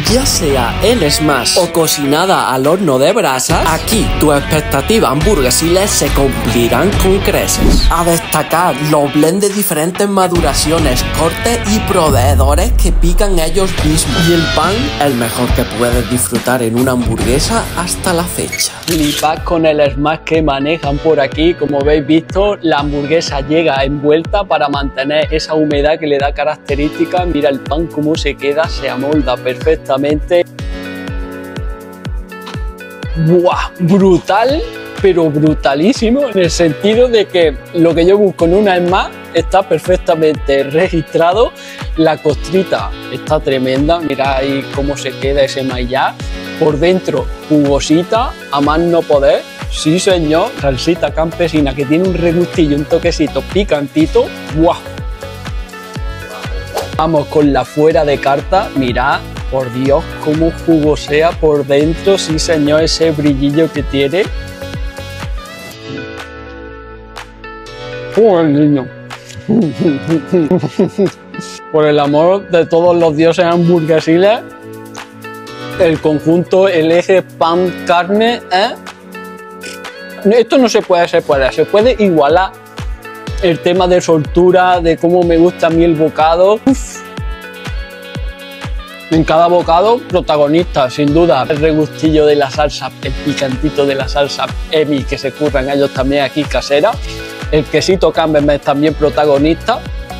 Ya sea en smash o cocinada al horno de brasas, aquí tus expectativas hamburguesiles se cumplirán con creces. A destacar los blends de diferentes maduraciones, cortes y proveedores que pican ellos mismos. Y el pan, el mejor que puedes disfrutar en una hamburguesa hasta la fecha. Flipad con el smash que manejan por aquí. Como habéis visto, la hamburguesa llega envuelta para mantener esa humedad que le da característica. Mira el pan cómo se queda, se amolda perfectamente. ¡Buah! Brutal, pero brutalísimo, en el sentido de que lo que yo busco en una smash está perfectamente registrado. La costrita está tremenda, mirad ahí cómo se queda ese maillá. Por dentro, jugosita, a más no poder. Sí, señor, salsita campesina que tiene un regustillo, un toquecito picantito. ¡Buah! Vamos con la fuera de carta, mirad, por Dios, cómo jugosea por dentro. Sí, señor, ese brillillo que tiene. ¡Joder, niño! Por el amor de todos los dioses hamburguesiles, el conjunto, el eje pan-carne, esto no se puede separar, se puede igualar. El tema de soltura, de cómo me gusta a mí el bocado. Uf. En cada bocado, protagonista, sin duda. El regustillo de la salsa, el picantito de la salsa Emi, que se curran ellos también aquí casera. El quesito Camembert también protagonista.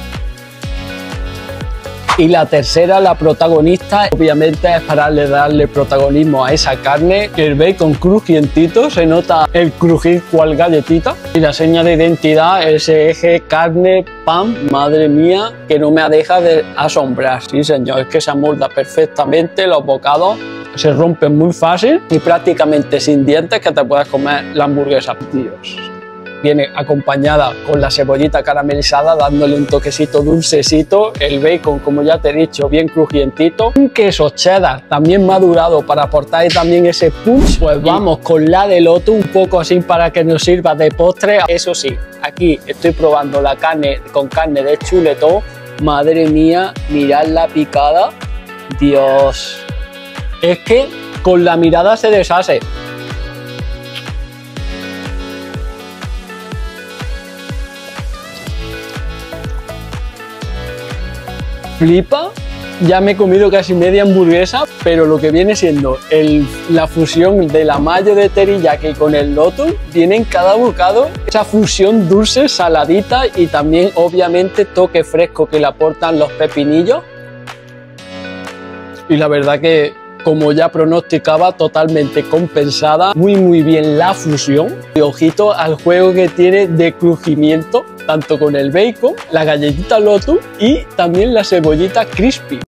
Y la tercera, la protagonista, obviamente es para darle protagonismo a esa carne. El bacon crujientito, se nota el crujir cual galletita. Y la seña de identidad, ese eje carne, pan, madre mía, que no me deja de asombrar. Sí, señor, es que se amolda perfectamente, los bocados se rompen muy fácil y prácticamente sin dientes que te puedes comer la hamburguesa. Dios. Viene acompañada con la cebollita caramelizada, dándole un toquecito dulcecito. El bacon, como ya te he dicho, bien crujientito. Un queso cheddar también madurado para aportar también ese punch. Pues vamos con la de Lotus, un poco así para que nos sirva de postre. Eso sí, aquí estoy probando la carne con carne de chuletón. Madre mía, mirad la picada. Dios. Es que con la mirada se deshace. Flipa, ya me he comido casi media hamburguesa, pero lo que viene siendo la fusión de la mayo de teriyaki con el Lotus, viene en cada bocado esa fusión dulce, saladita y también obviamente toque fresco que le aportan los pepinillos. Y la verdad que, como ya pronosticaba, totalmente compensada, muy bien la fusión. Y ojito al juego que tiene de crujimiento, tanto con el bacon, la galletita Lotus y también la cebollita crispy.